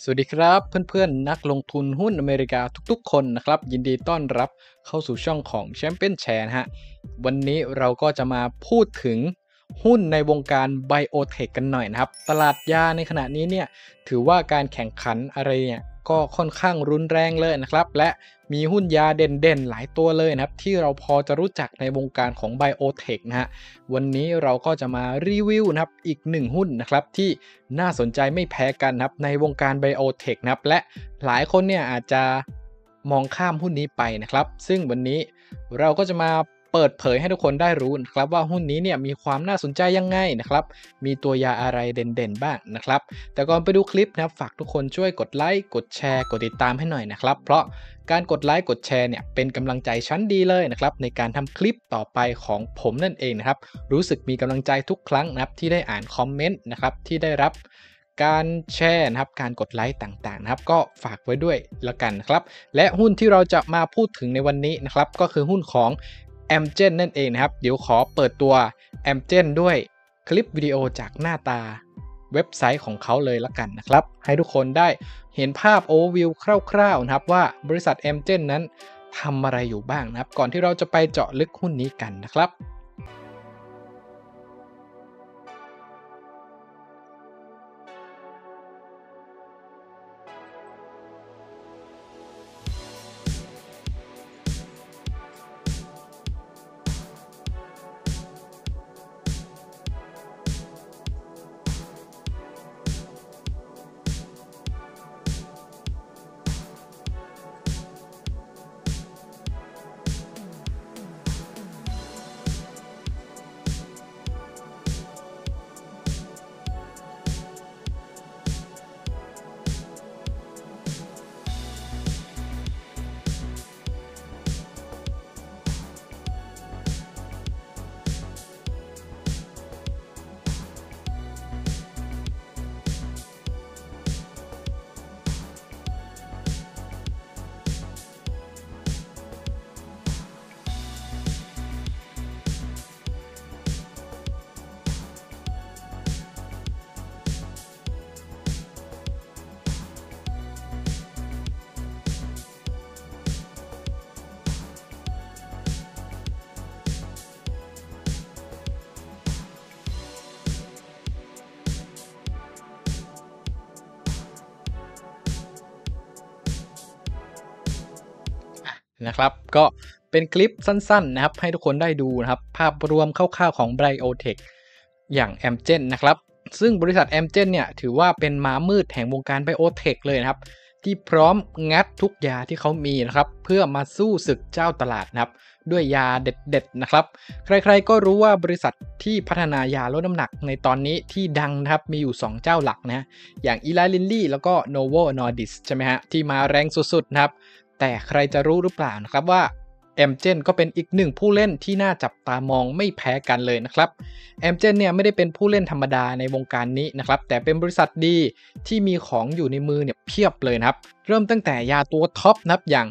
สวัสดีครับเพื่อนๆนักลงทุนหุ้นอเมริกาทุกๆคนนะครับยินดีต้อนรับเข้าสู่ช่องของแชมเปี้ยนแชร์นะฮะวันนี้เราก็จะมาพูดถึงหุ้นในวงการไบโอเทคกันหน่อยนะครับตลาดยาในขณะนี้เนี่ยถือว่าการแข่งขันอะไรเนี่ยก็ค่อนข้างรุนแรงเลยนะครับและมีหุ้นยาเด่นๆหลายตัวเลยนะครับที่เราพอจะรู้จักในวงการของไบโอเทคนะฮะวันนี้เราก็จะมารีวิวนะครับอีกหนึ่งหุ้นนะครับที่น่าสนใจไม่แพ้กันนะครับในวงการไบโอเทคนะครับและหลายคนเนี่ยอาจจะมองข้ามหุ้นนี้ไปนะครับซึ่งวันนี้เราก็จะมาเปิดเผยให้ทุกคนได้รู้นะครับว่าหุ้นนี้เนี่ยมีความน่าสนใจยังไงนะครับมีตัวยาอะไรเด่นๆบ้างนะครับแต่ก่อนไปดูคลิปนะครับฝากทุกคนช่วยกดไลค์กดแชร์กดติดตามให้หน่อยนะครับเพราะการกดไลค์กดแชร์เนี่ยเป็นกำลังใจชั้นดีเลยนะครับในการทำคลิปต่อไปของผมนั่นเองนะครับรู้สึกมีกำลังใจทุกครั้งนะครับที่ได้อ่านคอมเมนต์นะครับที่ได้รับการแชร์นะครับการกดไลค์ต่างๆนะครับก็ฝากไว้ด้วยแล้วกันนะครับและหุ้นที่เราจะมาพูดถึงในวันนี้นะครับก็คือหุ้นของ Amgen นั่นเองนะครับเดี๋ยวขอเปิดตัว Amgen ด้วยคลิปวิดีโอจากหน้าตาเว็บไซต์ของเขาเลยละกันนะครับให้ทุกคนได้เห็นภาพโอเวอร์วิวคร่าวๆนะครับว่าบริษัท Amgen นั้นทำอะไรอยู่บ้างนะครับก่อนที่เราจะไปเจาะลึกหุ้นนี้กันนะครับ นะครับก็เป็นคลิปสั้นๆนะครับให้ทุกคนได้ดูนะครับภาพรวมคร่าวๆของ Biotech อย่าง Amgen นะครับซึ่งบริษัท Amgen เนี่ยถือว่าเป็นม้ามืดแห่งวงการ Biotech เลยนะครับที่พร้อมงัดทุกยาที่เขามีนะครับเพื่อมาสู้ศึกเจ้าตลาดนะครับด้วยยาเด็ดๆนะครับใครๆก็รู้ว่าบริษัทที่พัฒนายาลดน้ำหนักในตอนนี้ที่ดังนะครับมีอยู่2เจ้าหลักนะอย่าง Eli Lilly แล้วก็ Novo Nordisk ใช่ไหมฮะที่มาแรงสุดๆนะครับ แต่ใครจะรู้หรือเปล่านะครับว่า Amgen ก็เป็นอีกหนึ่งผู้เล่นที่น่าจับตามองไม่แพ้กันเลยนะครับ Amgen เนี่ยไม่ได้เป็นผู้เล่นธรรมดาในวงการนี้นะครับแต่เป็นบริษัทดีที่มีของอยู่ในมือเนี่ยเพียบเลยนะครับเริ่มตั้งแต่ยาตัวท็อปนะครับอย่าง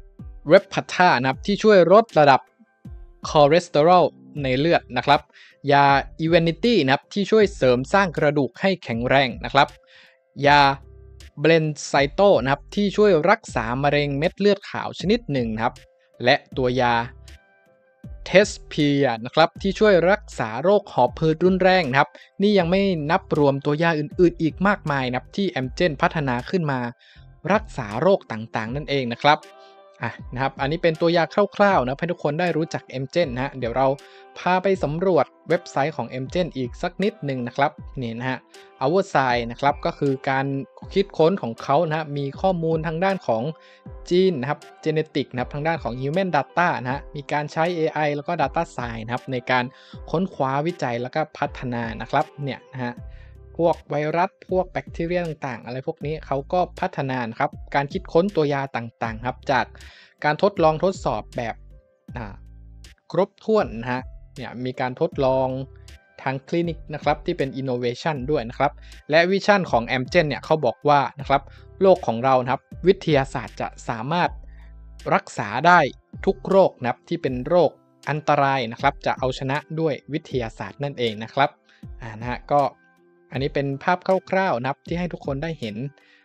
Repatha นะครับที่ช่วยลดระดับคอเลสเตอรอลในเลือดนะครับยา Evenity นะครับที่ช่วยเสริมสร้างกระดูกให้แข็งแรงนะครับยา เบลนไซโตนะครับที่ช่วยรักษามะเร็งเม็ดเลือดขาวชนิดหนึ่งนะครับและตัวยาเทสเพียนะครับที่ช่วยรักษาโรคหอบหืดรุนแรงนะครับนี่ยังไม่นับรวมตัวยาอื่นๆอีกมากมายนะครับที่แอมเจนพัฒนาขึ้นมารักษาโรคต่างๆนั่นเองนะครับนะครับอันนี้เป็นตัวยาคร่าวๆนะให้ทุกคนได้รู้จัก Amgen นะฮะเดี๋ยวเราพาไปสำรวจเว็บไซต์ของ Amgen อีกสักนิดหนึ่งนะครับนี่นะฮะ Our Side นะครับก็คือการคิดค้นของเขานะมีข้อมูลทางด้านของจีนนะครับ Genetic นะครับทางด้านของ Human Data นะฮะมีการใช้ AI แล้วก็ Data Science นะครับในการค้นคว้าวิจัยแล้วก็พัฒนานะครับเนี่ยนะฮะพวกไวรัสพวกแบคทีเรียต่างๆอะไรพวกนี้เขาก็พัฒนานะครับการคิดค้นตัวยาต่างๆครับจากการทดลองทดสอบแบบครบถ้วนนะฮะเนี่ยมีการทดลองทางคลินิกนะครับที่เป็น innovation ด้วยนะครับและวิชั่นของ Amgen เนี่ยเขาบอกว่านะครับโลกของเรานะครับวิทยาศาสตร์จะสามารถรักษาได้ทุกโรคนะครับที่เป็นโรคอันตรายนะครับจะเอาชนะด้วยวิทยาศาสตร์นั่นเองนะครับนะฮะก็อันนี้เป็นภาพคร่าวๆนะครับที่ให้ทุกคนได้เห็น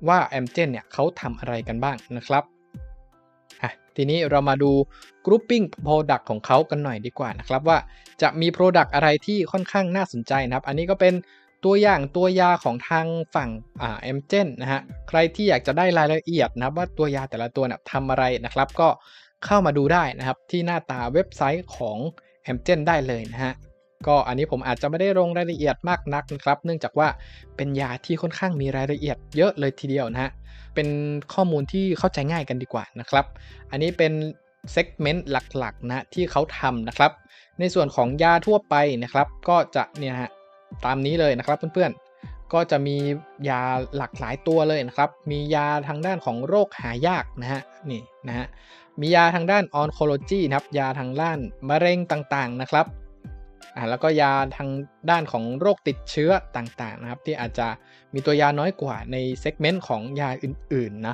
ว่า Amgen เนี่ยเขาทำอะไรกันบ้างนะครับทีนี้เรามาดู grouping product ของเขากันหน่อยดีกว่านะครับว่าจะมี product อะไรที่ค่อนข้างน่าสนใจนะครับอันนี้ก็เป็นตัวอย่างตัวยาของทางฝั่งAmgen นะฮะใครที่อยากจะได้รายละเอียดนะครับว่าตัวยาแต่ละตัวเนี่ยทำอะไรนะครับก็เข้ามาดูได้นะครับที่หน้าตาเว็บไซต์ของ Amgen ได้เลยนะฮะก็อันนี้ผมอาจจะไม่ได้ลงรายละเอียดมากนักนะครับเนื่องจากว่าเป็นยาที่ค่อนข้างมีรายละเอียดเยอะเลยทีเดียวนะฮะเป็นข้อมูลที่เข้าใจง่ายกันดีกว่านะครับอันนี้เป็นเซกเมนต์หลักๆนะที่เขาทำนะครับในส่วนของยาทั่วไปนะครับก็จะเนี่ยฮะตามนี้เลยนะครับเพื่อนๆก็จะมียาหลากหลายตัวเลยนะครับมียาทางด้านของโรคหายากนะฮะนี่นะฮะมียาทางด้าน oncology นะครับยาทางด้านมะเร็งต่างๆนะครับแล้วก็ยาทางด้านของโรคติดเชื้อต่างๆนะครับที่อาจจะมีตัวยาน้อยกว่าในเซกเมนต์ของยาอื่นๆ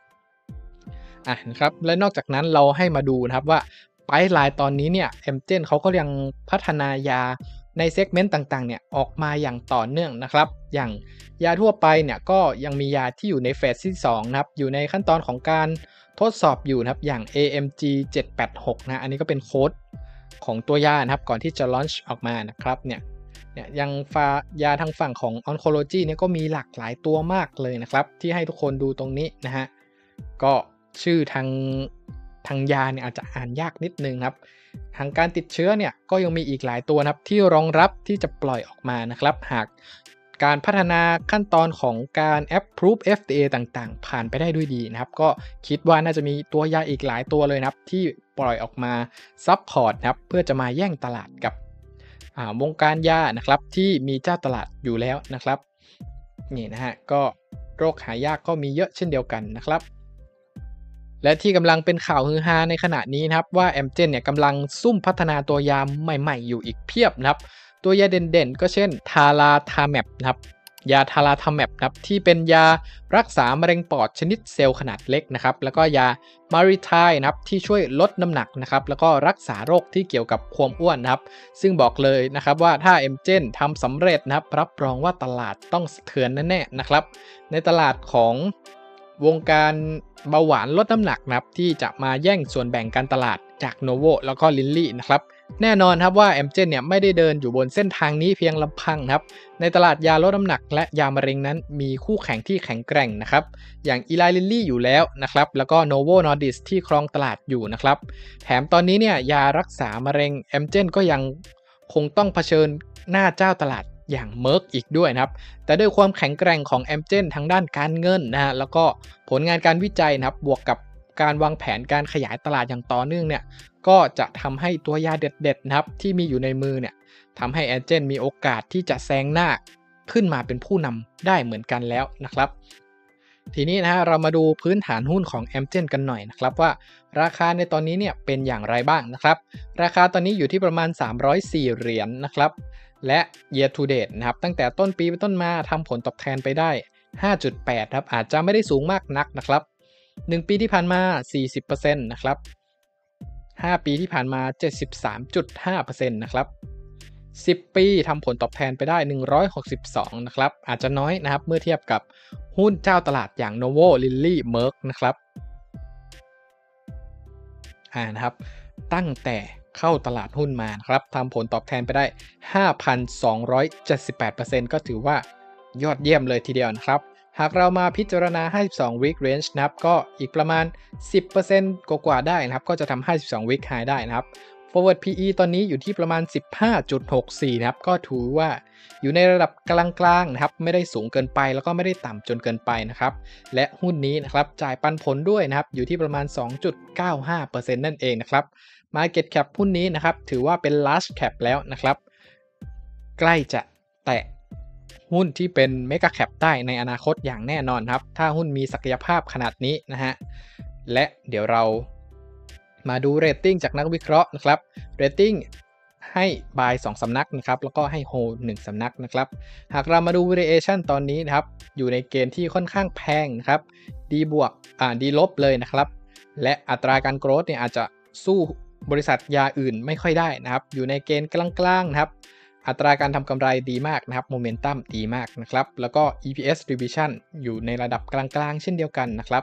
นะครับและนอกจากนั้นเราให้มาดูนะครับว่าไพป์ไลน์ตอนนี้เนี่ย Amgen เขาก็ยังพัฒนายาในเซกเมนต์ต่างๆเนี่ยออกมาอย่างต่อเนื่องนะครับอย่างยาทั่วไปเนี่ยก็ยังมียาที่อยู่ในเฟสที่2นะครับอยู่ในขั้นตอนของการทดสอบอยู่นะครับอย่าง AMG 786นะอันนี้ก็เป็นโค้ดของตัวยานะครับก่อนที่จะลอนช์ออกมานะครับเนี่ยยังยาทางฝั่งของ oncology เนี่ยก็มีหลากหลายตัวมากเลยนะครับที่ให้ทุกคนดูตรงนี้นะฮะก็ชื่อทางยาเนี่ยอาจจะอ่านยากนิดนึงครับทางการติดเชื้อเนี่ยก็ยังมีอีกหลายตัวนะครับที่รองรับที่จะปล่อยออกมานะครับหากการพัฒนาขั้นตอนของการ approve FDA ต่างๆผ่านไปได้ด้วยดีนะครับก็คิดว่าน่าจะมีตัวยาอีกหลายตัวเลยนะครับที่ปล่อยออกมาซัพพอร์ตนะครับเพื่อจะมาแย่งตลาดกับวงการยานะครับที่มีเจ้าตลาดอยู่แล้วนะครับนี่นะฮะก็โรคหายากก็มีเยอะเช่นเดียวกันนะครับและที่กำลังเป็นข่าวฮือฮาในขณะนี้นะครับว่า Amgen เนี่ยกำลังซุ่มพัฒนาตัวยาใหม่ๆอยู่อีกเพียบนะครับตัวยาเด่นๆก็เช่นทาราทาแมปนะครับยาทาราทาแมปนะครับที่เป็นยารักษามะเร็งปอดชนิดเซลล์ขนาดเล็กนะครับแล้วก็ยามาริไทนะครับที่ช่วยลดน้ำหนักนะครับแล้วก็รักษาโรคที่เกี่ยวกับความอ้วนนะครับซึ่งบอกเลยนะครับว่าถ้า Amgen ทำสำเร็จนะครับรับรองว่าตลาดต้องสะเทือนแน่ๆนะครับในตลาดของวงการเบาหวานลดน้ำหนักนะครับที่จะมาแย่งส่วนแบ่งการตลาดจาก Novo แล้วก็ Lilly นะครับแน่นอนครับว่า Amgen เนี่ยไม่ได้เดินอยู่บนเส้นทางนี้เพียงลำพังครับในตลาดยาลดน้ำหนักและยามะเร็งนั้นมีคู่แข่งที่แข็งแกร่งนะครับอย่าง Eli Lilly อยู่แล้วนะครับแล้วก็ Novo Nordisk ที่ครองตลาดอยู่นะครับแถมตอนนี้เนี่ยยารักษามะเร็ง Amgen ก็ยังคงต้องเผชิญหน้าเจ้าตลาดอย่างเมอร์กอีกด้วยนะครับแต่ด้วยความแข็งแกร่งของ Amgen ทางด้านการเงินนะฮะแล้วก็ผลงานการวิจัยนะครับบวกกับการวางแผนการขยายตลาดอย่างต่อเนื่องเนี่ยก็จะทำให้ตัวยาเด็ดๆนะครับที่มีอยู่ในมือเนี่ยทำให้ Amgen มีโอกาสที่จะแซงหน้าขึ้นมาเป็นผู้นำได้เหมือนกันแล้วนะครับทีนี้นะฮะเรามาดูพื้นฐานหุ้นของ Amgen กันหน่อยนะครับว่าราคาในตอนนี้เนี่ยเป็นอย่างไรบ้างนะครับราคาตอนนี้อยู่ที่ประมาณ304เหรียญนะครับและ year to date นะครับตั้งแต่ต้นปีเป็นต้นมาทำผลตอบแทนไปได้ 5.8 ครับอาจจะไม่ได้สูงมากนักนะครับ1ปีที่ผ่านมา 40% นะครับ5ปีที่ผ่านมา 73.5% นะครับ10ปีทำผลตอบแทนไปได้162นะครับอาจจะน้อยนะครับเมื่อเทียบกับหุ้นเจ้าตลาดอย่าง Novo Lilly Merck นะครับนะครับตั้งแต่เข้าตลาดหุ้นมานะครับทำผลตอบแทนไปได้ 5,278% ก็ถือว่ายอดเยี่ยมเลยทีเดียวนะครับหากเรามาพิจารณา52 week range นะครับก็อีกประมาณ 10% กว่าๆได้นะครับก็จะทำ52 week high ได้นะครับ forward PE ตอนนี้อยู่ที่ประมาณ 15.64 นะครับก็ถือว่าอยู่ในระดับกลางๆนะครับไม่ได้สูงเกินไปแล้วก็ไม่ได้ต่ำจนเกินไปนะครับและหุ้นนี้นะครับจ่ายปันผลด้วยนะครับอยู่ที่ประมาณ 2.95% นั่นเองนะครับ Market Cap หุ้นนี้นะครับถือว่าเป็น large cap แล้วนะครับใกล้จะแตะหุ้นที่เป็น Mega Cap ได้ในอนาคตอย่างแน่นอนครับถ้าหุ้นมีศักยภาพขนาดนี้นะฮะและเดี๋ยวเรามาดูเรตติ้งจากนักวิเคราะห์นะครับเรตติ้งให้ buy 2 สำนักนะครับแล้วก็ให้ hold 1 สำนักนะครับหากเรามาดู variation ตอนนี้นะครับอยู่ในเกณฑ์ที่ค่อนข้างแพงนะครับ D บวกD ลบเลยนะครับและอัตราการโกรธเนี่ยอาจจะสู้บริษัทยาอื่นไม่ค่อยได้นะครับอยู่ในเกณฑ์กลางๆนะครับอัตราการทำกำไรดีมากนะครับโมเมนตัมดีมากนะครับแล้วก็ EPS revision อยู่ในระดับกลางๆเช่นเดียวกันนะครับ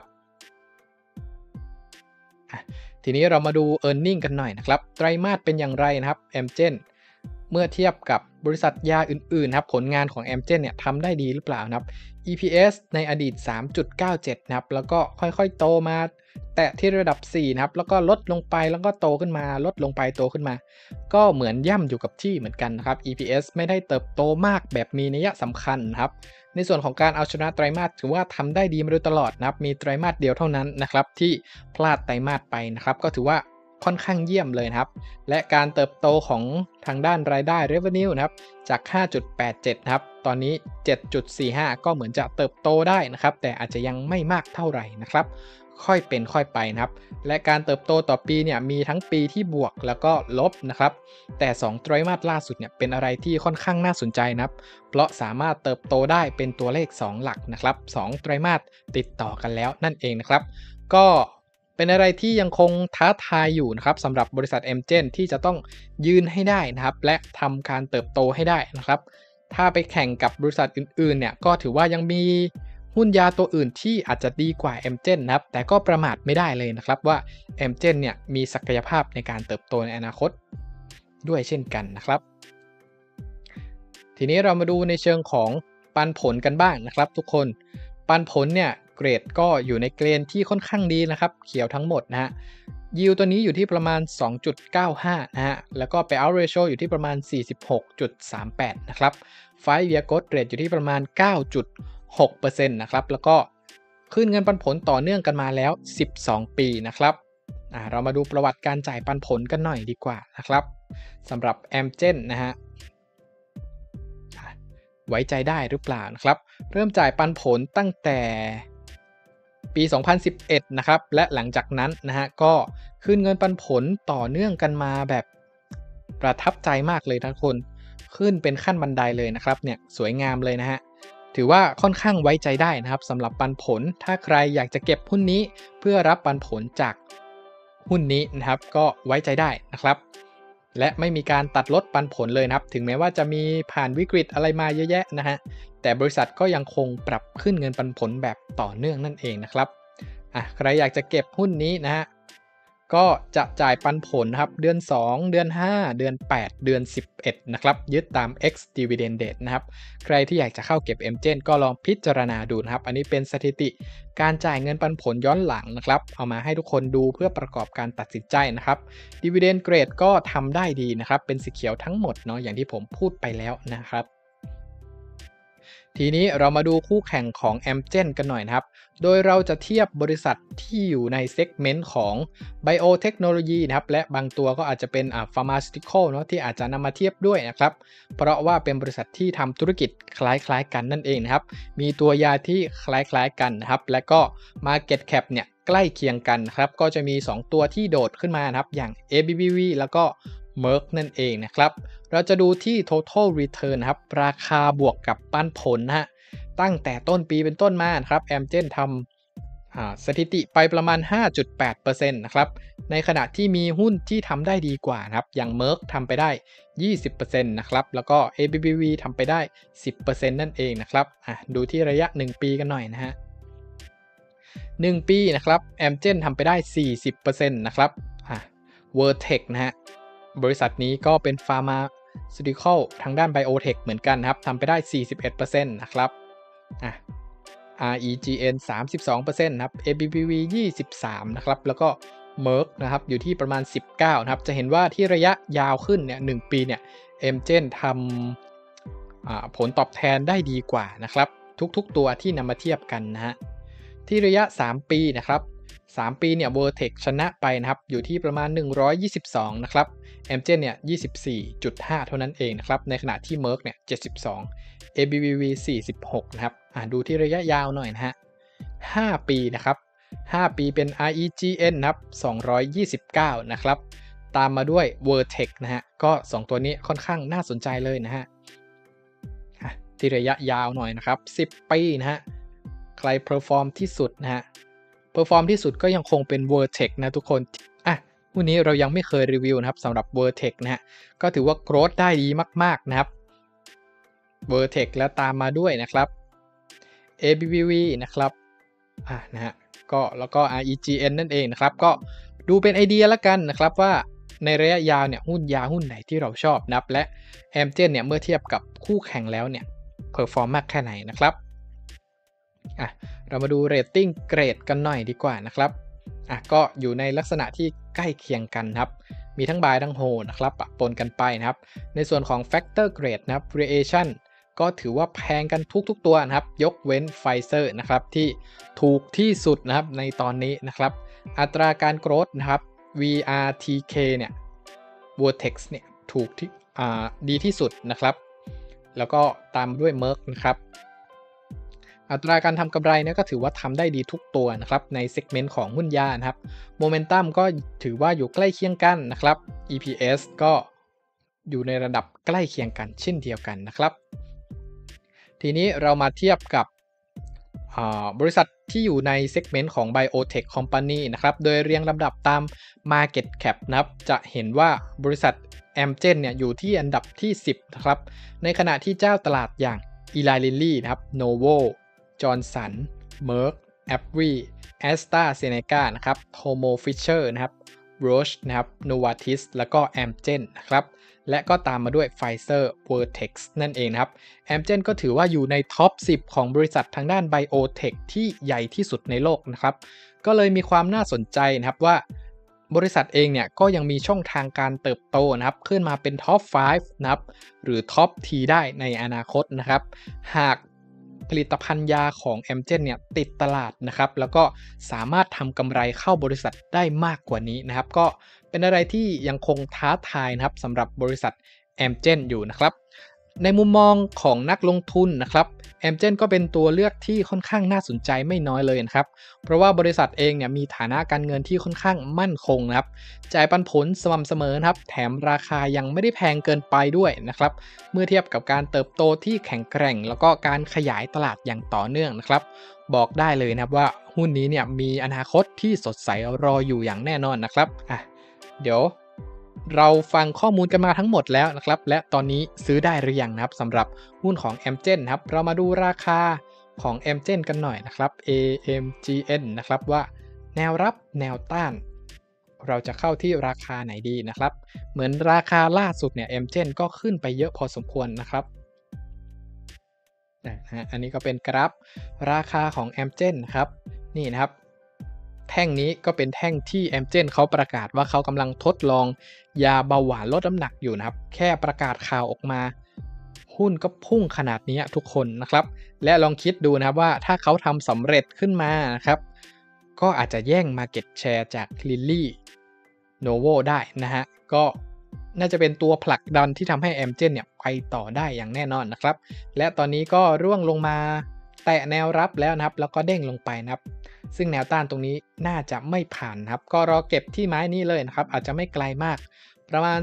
ทีนี้เรามาดู Earning กันหน่อยนะครับไตรมาสเป็นอย่างไรนะครับ Amgen เมื่อเทียบกับบริษัทยาอื่นๆครับผลงานของ Amgen เนี่ยทำได้ดีหรือเปล่านะครับ EPS ในอดีต 3.97 นะครับแล้วก็ค่อยๆโตมาแตะที่ระดับ 4 นะครับแล้วก็ลดลงไปแล้วก็โตขึ้นมาลดลงไปโตขึ้นมาก็เหมือนย่ำอยู่กับที่เหมือนกันนะครับ EPS ไม่ได้เติบโตมากแบบมีนัยสำคัญนะครับในส่วนของการเอาชนะไตรมาสถือว่าทำได้ดีมาโดยตลอดนะครับมีไตรมาสเดียวเท่านั้นนะครับที่พลาดไตรมาสไปนะครับก็ถือว่าค่อนข้างเยี่ยมเลยนะครับและการเติบโตของทางด้านรายได้ revenue นะครับจาก 5.87 นะครับตอนนี้ 7.45 ก็เหมือนจะเติบโตได้นะครับแต่อาจจะยังไม่มากเท่าไหร่นะครับค่อยเป็นค่อยไปนะครับและการเติบโตต่อปีเนี่ยมีทั้งปีที่บวกแล้วก็ลบนะครับแต่2ไตรมาสล่าสุดเนี่ยเป็นอะไรที่ค่อนข้างน่าสนใจนะครับเพราะสามารถเติบโตได้เป็นตัวเลข2หลักนะครับ2ไตรมาสติดต่อกันแล้วนั่นเองนะครับก็เป็นอะไรที่ยังคงท้าทายอยู่นะครับสำหรับบริษัท Amgen ที่จะต้องยืนให้ได้นะครับและทำการเติบโตให้ได้นะครับถ้าไปแข่งกับบริษัทอื่นๆเนี่ยก็ถือว่ายังมีหุ้นยาตัวอื่นที่อาจจะดีกว่า Amgen นะครับแต่ก็ประมาทไม่ได้เลยนะครับว่า Amgen เนี่ยมีศักยภาพในการเติบโตในอนาคตด้วยเช่นกันนะครับทีนี้เรามาดูในเชิงของปันผลกันบ้างนะครับทุกคนปันผลเนี่ยเกรดก็อยู่ในเกณฑ์ที่ค่อนข้างดีนะครับเขียวทั้งหมดนะฮะยิวตัวนี้อยู่ที่ประมาณ 2.95 นะฮะแล้วก็ payout ratio อยู่ที่ประมาณ 46.38 นะครับ5 year growth rate อยู่ที่ประมาณ 9.6% นะครับแล้วก็ขึ้นเงินปันผลต่อเนื่องกันมาแล้ว12 ปีนะครับเรามาดูประวัติการจ่ายปันผลกันหน่อยดีกว่านะครับสำหรับ Amgen นะฮะไว้ใจได้หรือเปล่านะครับเริ่มจ่ายปันผลตั้งแต่ปี 2011 นะครับและหลังจากนั้นนะฮะก็ขึ้นเงินปันผลต่อเนื่องกันมาแบบประทับใจมากเลยทุกคนขึ้นเป็นขั้นบันไดเลยนะครับเนี่ยสวยงามเลยนะฮะถือว่าค่อนข้างไว้ใจได้นะครับสำหรับปันผลถ้าใครอยากจะเก็บหุ้นนี้เพื่อรับปันผลจากหุ้นนี้นะครับก็ไว้ใจได้นะครับและไม่มีการตัดลดปันผลเลยนะครับถึงแม้ว่าจะมีผ่านวิกฤตอะไรมาเยอะแยะนะฮะแต่บริษัทก็ยังคงปรับขึ้นเงินปันผลแบบต่อเนื่องนั่นเองนะครับใครอยากจะเก็บหุ้นนี้นะฮะก็จะจ่ายปันผลนะครับเดือน2เดือน5เดือน8เดือน11นะครับยึดตาม X dividend date นะครับใครที่อยากจะเข้าเก็บ Amgen ก็ลองพิจารณาดูนะครับอันนี้เป็นสถิติการจ่ายเงินปันผลย้อนหลังนะครับเอามาให้ทุกคนดูเพื่อประกอบการตัดสินใจนะครับ dividend grade ก็ทำได้ดีนะครับเป็นสีเขียวทั้งหมดเนาะอย่างที่ผมพูดไปแล้วนะครับทีนี้เรามาดูคู่แข่งของ Amgen กันหน่อยนะครับโดยเราจะเทียบบริษัทที่อยู่ในเซกเมนต์ของ Biotechnology นะครับและบางตัวก็อาจจะเป็นPharmaceutical เนาะที่อาจจะนำมาเทียบด้วยนะครับเพราะว่าเป็นบริษัทที่ทำธุรกิจคล้ายๆกันนั่นเองนะครับมีตัวยาที่คล้ายๆกันนะครับและก็ Market Cap เนี่ยใกล้เคียงกันครับก็จะมี2ตัวที่โดดขึ้นมานะครับอย่าง ABBV แล้วก็ Merck นั่นเองนะครับเราจะดูที่ total return นะครับราคาบวกกับปันผลนะฮะตั้งแต่ต้นปีเป็นต้นมานะครับ Amgen ทำสถิติไปประมาณ 5.8% นะครับในขณะที่มีหุ้นที่ทำได้ดีกว่านะครับอย่าง Merck ทำไปได้ 20% นะครับแล้วก็ ABBV ทำไปได้ 10% นั่นเองนะครับดูที่ระยะ1ปีกันหน่อยนะฮะ1ปีนะครับ Amgen ทำไปได้ 40% นะครับVertex นะฮะบริษัทนี้ก็เป็น Pharmaceutical ทางด้าน Biotech เหมือนกันนะครับทำไปได้ 41% นะครับREGN 32% นะครับ ABBV 23นะครับแล้วก็ Merck นะครับอยู่ที่ประมาณ19นะครับจะเห็นว่าที่ระยะยาวขึ้นเนี่ย1ปีเนี่ย Amgen ทำผลตอบแทนได้ดีกว่านะครับทุกๆตัวที่นำมาเทียบกันนะฮะที่ระยะ3ปีนะครับ3ปีเนี่ย Vertex ชนะไปนะครับอยู่ที่ประมาณ122นะครับ Amgen เนี่ย 24.5 เท่านั้นเองนะครับในขณะที่ Merck เนี่ย 72 ABBV 46นะครับดูที่ระยะยาวหน่อยนะฮะ5ปีนะครับ5ปีเป็น REGN นะครับ229นะครับตามมาด้วย Vertex นะฮะก็2ตัวนี้ค่อนข้างน่าสนใจเลยนะฮะที่ระยะยาวหน่อยนะครับ10ปีนะฮะใครเพอร์ฟอร์มที่สุดนะฮะเพอร์ฟอร์มที่สุดก็ยังคงเป็น Vertex นะทุกคนหุ้นนี้เรายังไม่เคยรีวิวนะครับสำหรับ Vertex นะฮะก็ถือว่าโกรธได้ดีมากๆนะครับ Vertex แล้วตามมาด้วยนะครับ ABBV นะครับนะฮะก็แล้วก็ REGN นั่นเองนะครับก็ดูเป็นไอเดียละกันนะครับว่าในระยะยาวเนี่ยหุ้นยาหุ้นไหนที่เราชอบนับและ Amgen เนี่ยเมื่อเทียบกับคู่แข่งแล้วเนี่ยเพอร์ฟอร์มมากแค่ไหนนะครับเรามาดูเรตติ้งเกรดกันหน่อยดีกว่านะครับก็อยู่ในลักษณะที่ใกล้เคียงกันครับมีทั้ง buy ทั้ง hold นะครับปะปนกันไปนะครับในส่วนของ factor grade นะครับ variation ก็ถือว่าแพงกันทุกตัวนะครับยกเว้น Pfizer นะครับที่ถูกที่สุดนะครับในตอนนี้นะครับอัตราการโกรธนะครับ VRTK เนี่ย Vertex เนี่ยถูกที่ดีที่สุดนะครับแล้วก็ตามด้วย Merck นะครับอัตราการทำกำไรเนี่ยก็ถือว่าทำได้ดีทุกตัวนะครับในเซกเมนต์ของหุ้นยานะครับโมเมนตัมก็ถือว่าอยู่ใกล้เคียงกันนะครับ EPS ก็อยู่ในระดับใกล้เคียงกันเช่นเดียวกันนะครับทีนี้เรามาเทียบกับบริษัทที่อยู่ในเซกเมนต์ของ Biotech Company นะครับโดยเรียงลำดับตาม Market Cap นะครับจะเห็นว่าบริษัท Amgen เนี่ยอยู่ที่อันดับที่ 10 นะครับในขณะที่เจ้าตลาดอย่าง Eli Lilly นะครับ Novo Johnson Merck AbbVie AstraZeneca นะครับ Thermo Fisher นะครับ Roche นะครับ Novartis แล้วก็ Amgen นะครับและก็ตามมาด้วย Pfizer Vertex นั่นเองนะครับ Amgen ก็ถือว่าอยู่ในท็อป 10 ของบริษัททางด้าน Biotech ที่ใหญ่ที่สุดในโลกนะครับก็เลยมีความน่าสนใจนะครับว่าบริษัทเองเนี่ยก็ยังมีช่องทางการเติบโตนะครับขึ้นมาเป็นท็อป 5 นะครับหรือท็อป T ได้ในอนาคตนะครับหากผลิตภัณฑ์ยาของ Amgen เนี่ยติดตลาดนะครับแล้วก็สามารถทำกำไรเข้าบริษัทได้มากกว่านี้นะครับก็เป็นอะไรที่ยังคงท้าทายนะครับสำหรับบริษัท Amgen อยู่นะครับในมุมมองของนักลงทุนนะครับ Amgen ก็เป็นตัวเลือกที่ค่อนข้างน่าสนใจไม่น้อยเลยนะครับเพราะว่าบริษัทเองเนี่ยมีฐานะการเงินที่ค่อนข้างมั่นคงนะครับจ่ายปันผลสม่ำเสมอนะครับแถมราคายังไม่ได้แพงเกินไปด้วยนะครับเมื่อเทียบกับการเติบโตที่แข็งแกร่งแล้วก็การขยายตลาดอย่างต่อเนื่องนะครับบอกได้เลยนะครับว่าหุ้นนี้เนี่ยมีอนาคตที่สดใสรออยู่อย่างแน่นอนนะครับเดี๋ยวเราฟังข้อมูลกันมาทั้งหมดแล้วนะครับและตอนนี้ซื้อได้หรือยังนะครับสำหรับหุ้นของ Amgen นะครับเรามาดูราคาของ Amgen กันหน่อยนะครับ AMGN นะครับว่าแนวรับแนวต้านเราจะเข้าที่ราคาไหนดีนะครับเหมือนราคาล่าสุดเนี่ย Amgen ก็ขึ้นไปเยอะพอสมควรนะครับอันนี้ก็เป็นกราฟราคาของ Amgen ครับนี่นะครับแท่งนี้ก็เป็นแท่งที่ Amgen เขาประกาศว่าเขากำลังทดลองยาเบาหวานลดน้ำหนักอยู่นะครับแค่ประกาศข่าวออกมาหุ้นก็พุ่งขนาดนี้ทุกคนนะครับและลองคิดดูนะครับว่าถ้าเขาทำสำเร็จขึ้นมานะครับก็อาจจะแย่ง Market Share จาก Lilly Novo ได้นะฮะก็น่าจะเป็นตัวผลักดันที่ทำให้ Amgen เนี่ยไปต่อได้อย่างแน่นอนนะครับและตอนนี้ก็ร่วงลงมาแตะแนวรับแล้วนะครับแล้วก็เด้งลงไปนะครับซึ่งแนวต้านตรงนี้น่าจะไม่ผ่านนะครับก็รอเก็บที่ไม้นี้เลยนะครับอาจจะไม่ไกลมากประมาณ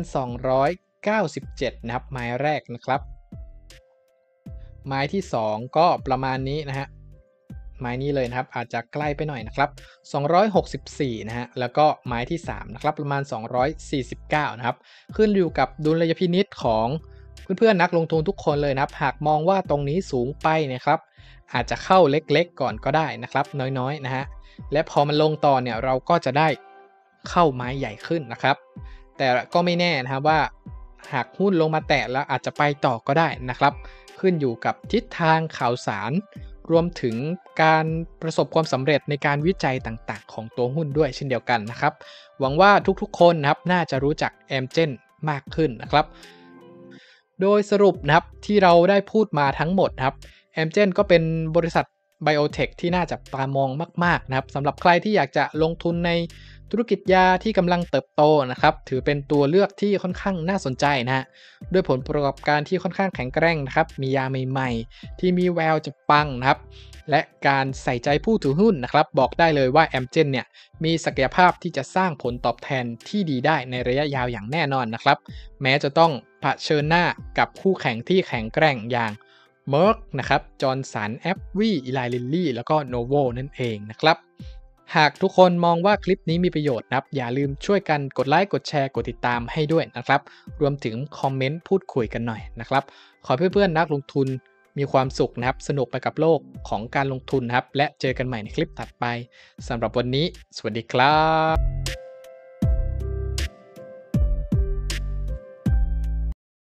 297นะครับไม้แรกนะครับไม้ที่2ก็ประมาณนี้นะฮะไม้นี้เลยนะครับอาจจะใกล้ไปหน่อยนะครับ264นะฮะแล้วก็ไม้ที่3นะครับประมาณ249นะครับขึ้นอยู่กับดุลยพินิจของเพื่อนๆนักลงทุนทุกคนเลยนะครับหากมองว่าตรงนี้สูงไปนะครับอาจจะเข้าเล็กๆก่อนก็ได้นะครับน้อยๆนะฮะและพอมันลงต่อเนี่ยเราก็จะได้เข้าไม้ใหญ่ขึ้นนะครับแต่ก็ไม่แน่นะครับว่าหากหุ้นลงมาแตะแล้วอาจจะไปต่อก็ได้นะครับขึ้นอยู่กับทิศทางข่าวสารรวมถึงการประสบความสำเร็จในการวิจัยต่างๆของตัวหุ้นด้วยเช่นเดียวกันนะครับหวังว่าทุกๆคนนะครับน่าจะรู้จัก Amgen มากขึ้นนะครับโดยสรุปนะครับที่เราได้พูดมาทั้งหมดนะครับ Amgen ก็เป็นบริษัท Biotech ที่น่าจับตามองมากๆนะครับสำหรับใครที่อยากจะลงทุนในธุรกิจยาที่กำลังเติบโตนะครับถือเป็นตัวเลือกที่ค่อนข้างน่าสนใจนะฮะด้วยผลประกอบการที่ค่อนข้างแข็งแกร่งนะครับมียาใหม่ๆที่มีแววจะปังนะครับและการใส่ใจผู้ถือหุ้นนะครับบอกได้เลยว่า Amgen เนี่ยมีศักยภาพที่จะสร้างผลตอบแทนที่ดีได้ในระยะยาวอย่างแน่นอนนะครับแม้จะต้องเผชิญหน้ากับคู่แข่งที่แข็งแกร่งอย่าง Merck นะครับ Johnson AbbVie Eli Lilly แล้วก็ Novo นั่นเองนะครับหากทุกคนมองว่าคลิปนี้มีประโยชน์นะครับอย่าลืมช่วยกันกดไลค์กดแชร์กดติดตามให้ด้วยนะครับรวมถึงคอมเมนต์พูดคุยกันหน่อยนะครับขอให้เพื่อนๆนักลงทุนมีความสุขนะครับสนุกไปกับโลกของการลงทุนนะครับและเจอกันใหม่ในคลิปถัดไปสำหรับวันนี้สวัสดีครับ